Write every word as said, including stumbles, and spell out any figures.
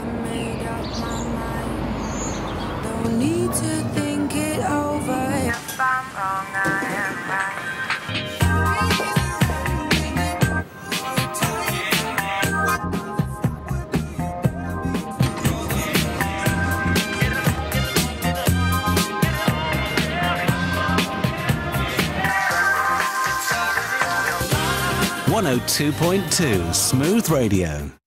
made up my mind. Don't need to think it over. If I'm wrong, I am right. one oh two point two Smooth Radio.